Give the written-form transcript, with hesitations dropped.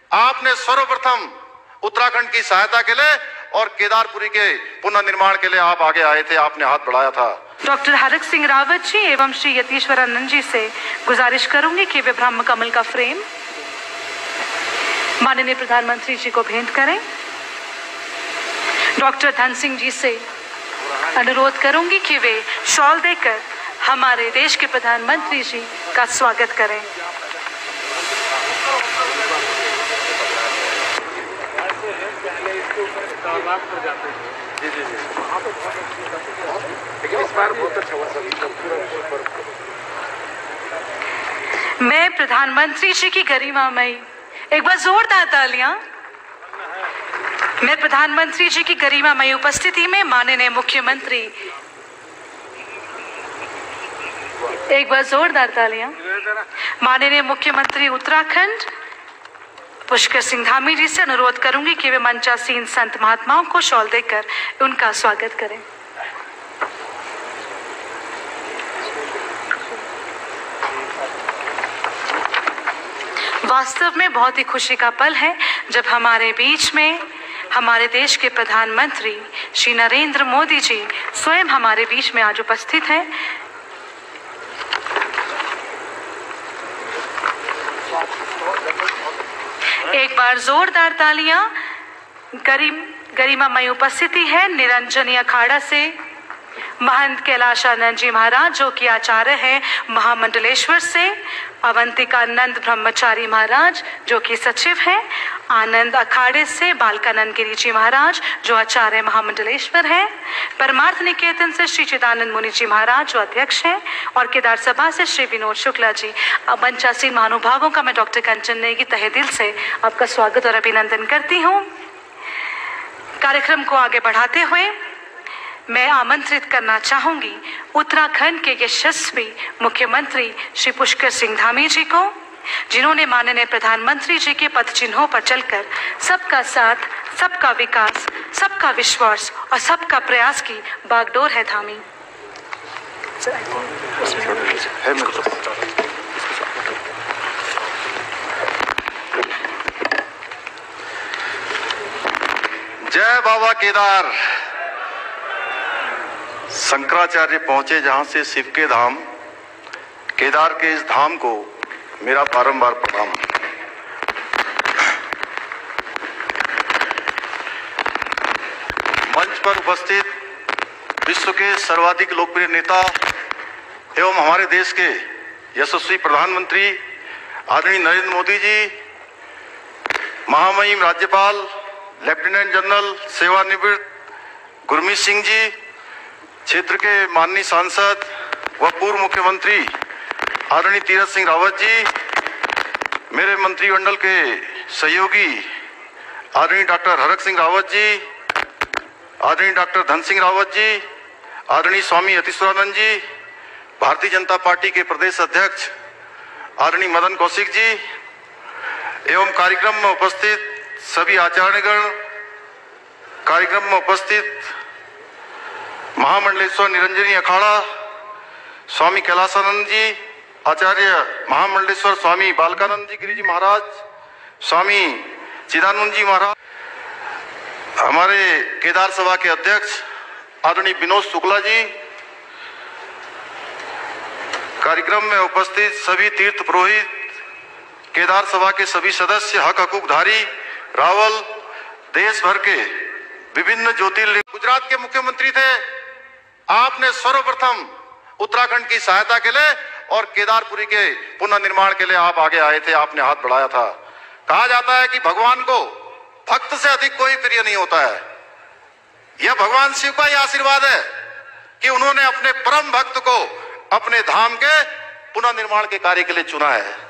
आपने सर्वप्रथम उत्तराखंड की सहायता के लिए और केदारपुरी के पुनर्निर्माण के लिए आप आगे आए थे, आपने हाथ बढ़ाया था। डॉक्टर हरक सिंह रावत जी एवं श्री यतीश्वरानंद जी से गुजारिश करूंगी कि वे ब्रह्म कमल का फ्रेम माननीय प्रधानमंत्री जी को भेंट करें। डॉक्टर धन सिंह जी से अनुरोध करूंगी कि वे शॉल देकर हमारे देश के प्रधानमंत्री जी का स्वागत करें। मैं प्रधानमंत्री जी की गरिमामयी, एक बार जोरदार तालियां। मैं प्रधानमंत्री जी की गरिमामयी उपस्थिति में माननीय मुख्यमंत्री, एक बार जोरदार तालियां, माननीय मुख्यमंत्री उत्तराखंड पुष्कर सिंह धामी जी से अनुरोध करूंगी कि वे मंचासीन संत महात्माओं को शॉल देकर उनका स्वागत करें। वास्तव में बहुत ही खुशी का पल है जब हमारे बीच में हमारे देश के प्रधानमंत्री श्री नरेंद्र मोदी जी स्वयं हमारे बीच में आज उपस्थित हैं। एक बार जोरदार तालियां। गरिमामयी उपस्थिति है निरंजनी अखाड़ा से महंत कैलाशानंद जी महाराज जो कि आचार्य हैं महामंडलेश्वर से, अवंतिकानंद ब्रह्मचारी महाराज जो कि सचिव हैं, आनंद अखाड़े से बालकानंद गिरी जी महाराज जो आचार्य महामंडलेश्वर हैं, परमार्थ निकेतन से श्री चिदानंद मुनि जी महाराज जो अध्यक्ष हैं, और केदार सभा से श्री विनोद शुक्ला जी। मंचासीन महानुभावों का मैं डॉक्टर कंचन नेगी तहे दिल से आपका स्वागत और अभिनंदन करती हूँ। कार्यक्रम को आगे बढ़ाते हुए मैं आमंत्रित करना चाहूंगी उत्तराखंड के यशस्वी मुख्यमंत्री श्री पुष्कर सिंह धामी जी को, जिन्होंने माननीय प्रधानमंत्री जी के पथ चिन्हों पर चलकर सबका साथ, सबका विकास, सबका विश्वास और सबका प्रयास की बागडोर है थामी। जय बाबा केदार। शंकराचार्य पहुंचे जहां से शिव के धाम, केदार के इस धाम को मेरा बारंबार प्रणाम। मंच पर उपस्थित विश्व के सर्वाधिक लोकप्रिय नेता एवं हमारे देश के यशस्वी प्रधानमंत्री आदरणीय नरेंद्र मोदी जी, महामहिम राज्यपाल लेफ्टिनेंट जनरल सेवानिवृत्त गुरमीत सिंह जी, क्षेत्र के माननीय सांसद व पूर्व मुख्यमंत्री आदरणीय तीरथ सिंह रावत जी, मेरे मंत्रिमंडल के सहयोगी आदरणीय डॉक्टर हरक सिंह रावत जी, आदरणीय डॉक्टर धन सिंह रावत जी, आदरणीय स्वामी यतीश्वरानंद जी, भारतीय जनता पार्टी के प्रदेश अध्यक्ष आदरणीय मदन कौशिक जी एवं कार्यक्रम में उपस्थित सभी आचार्यगण, कार्यक्रम में उपस्थित महामंडलेश्वर निरंजनी अखाड़ा स्वामी कैलाशानंद जी, आचार्य महामंडलेश्वर स्वामी बालकानंद जी गिरी जी महाराज, स्वामी चिदानंद जी महाराज, हमारे केदार सभा के अध्यक्ष आदरणीय विनोद शुक्ला जी, कार्यक्रम में उपस्थित सभी तीर्थ पुरोहित, केदार सभा के सभी सदस्य, हक हकूकधारी, रावल, देश भर के विभिन्न ज्योतिर्लिंग। गुजरात के मुख्यमंत्री थे, आपने सर्वप्रथम उत्तराखंड की सहायता के लिए और केदारपुरी के पुनर्निर्माण के लिए आप आगे आए थे, आपने हाथ बढ़ाया था। कहा जाता है कि भगवान को भक्त से अधिक कोई प्रिय नहीं होता है। यह भगवान शिव का ही आशीर्वाद है कि उन्होंने अपने परम भक्त को अपने धाम के पुनर्निर्माण के कार्य के लिए चुना है।